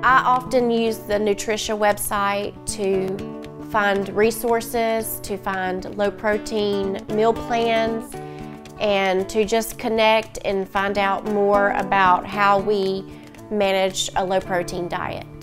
I often use the Nutricia website to find resources, to find low-protein meal plans, and to just connect and find out more about how we manage a low-protein diet.